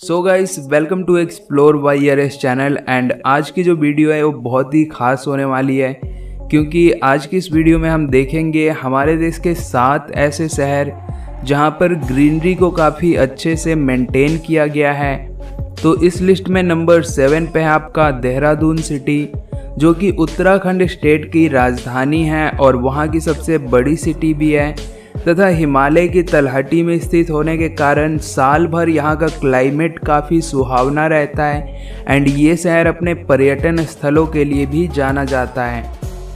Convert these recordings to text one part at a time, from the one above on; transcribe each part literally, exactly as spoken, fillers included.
So guys, welcome to explore Y R S channel. And आज की जो video है वो बहुत ही खास होने वाली है, क्योंकि आज की इस वीडियो में हम देखेंगे हमारे देश के सात ऐसे शहर जहां पर ग्रीनरी को काफ़ी अच्छे से मेंटेन किया गया है। तो इस लिस्ट में नंबर सेवन पे है आपका देहरादून सिटी, जो कि उत्तराखंड स्टेट की राजधानी है और वहां की सबसे बड़ी सिटी भी है, तथा हिमालय की तलहटी में स्थित होने के कारण साल भर यहाँ का क्लाइमेट काफ़ी सुहावना रहता है। एंड ये शहर अपने पर्यटन स्थलों के लिए भी जाना जाता है।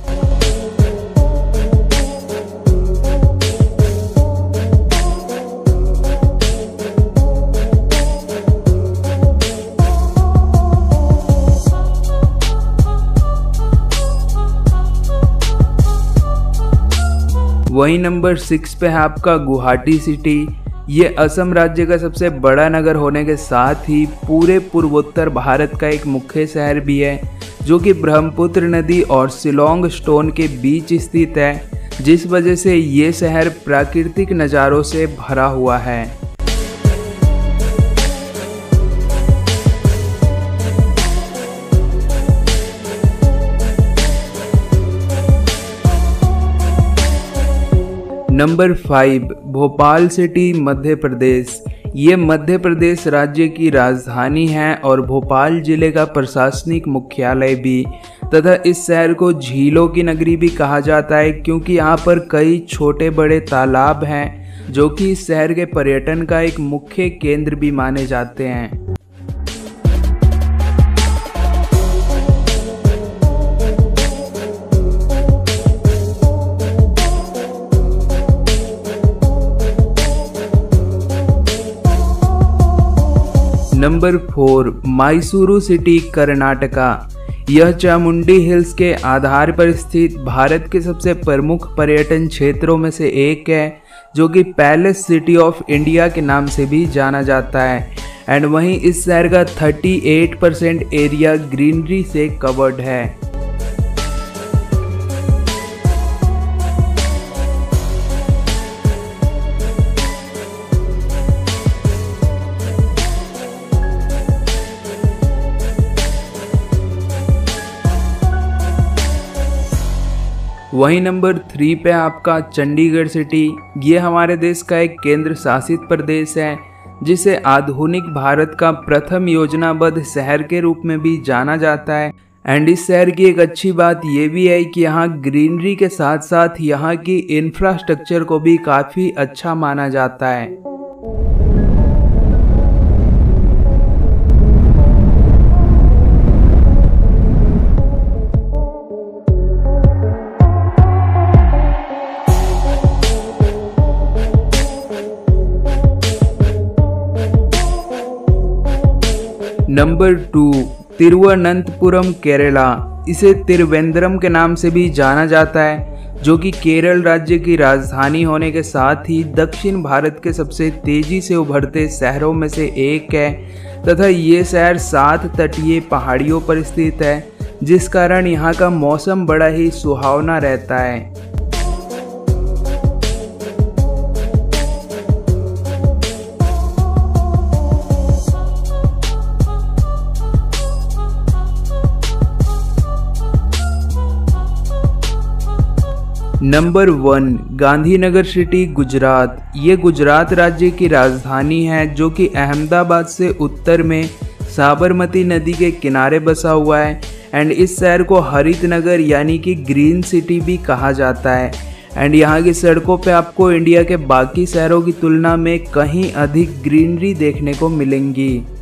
वही नंबर सिक्स पे है आपका गुवाहाटी सिटी। ये असम राज्य का सबसे बड़ा नगर होने के साथ ही पूरे पूर्वोत्तर भारत का एक मुख्य शहर भी है, जो कि ब्रह्मपुत्र नदी और शिलोंग स्टोन के बीच स्थित है, जिस वजह से ये शहर प्राकृतिक नज़ारों से भरा हुआ है। Number five, Bhopal city, Madhya Pradesh. ये मध्य प्रदेश राज्य की राजधानी है और भोपाल जिले का प्रशासनिक मुख्यालय भी, तथा इस शहर को झीलों की नगरी भी कहा जाता है, क्योंकि यहाँ पर कई छोटे बड़े तालाब हैं जो कि इस शहर के पर्यटन का एक मुख्य केंद्र भी माने जाते हैं। Number four, Mysuru city, Karnataka. यह चामुंडी हिल्स के आधार पर स्थित भारत के सबसे प्रमुख पर्यटन क्षेत्रों में से एक है, जो कि पैलेस सिटी ऑफ इंडिया के नाम से भी जाना जाता है। एंड वहीं इस शहर का अड़तीस परसेंट एरिया ग्रीनरी से कवर्ड है। वही नंबर थ्री पे आपका चंडीगढ़ सिटी। ये हमारे देश का एक केंद्र शासित प्रदेश है, जिसे आधुनिक भारत का प्रथम योजनाबद्ध शहर के रूप में भी जाना जाता है। एंड इस शहर की एक अच्छी बात ये भी है कि यहाँ ग्रीनरी के साथ साथ यहाँ की इंफ्रास्ट्रक्चर को भी काफ़ी अच्छा माना जाता है। Number two, Thiruvananthapuram, Kerala. इसे तिरुवेंद्रम के नाम से भी जाना जाता है, जो कि केरल राज्य की राजधानी होने के साथ ही दक्षिण भारत के सबसे तेजी से उभरते शहरों में से एक है, तथा ये शहर सात तटीय पहाड़ियों पर स्थित है, जिस कारण यहाँ का मौसम बड़ा ही सुहावना रहता है। Number one, Gandhinagar city, Gujarat. ये गुजरात राज्य की राजधानी है, जो कि अहमदाबाद से उत्तर में साबरमती नदी के किनारे बसा हुआ है। एंड इस शहर को हरित नगर यानी कि ग्रीन सिटी भी कहा जाता है। एंड यहाँ की सड़कों पे आपको इंडिया के बाकी शहरों की तुलना में कहीं अधिक ग्रीनरी देखने को मिलेंगी।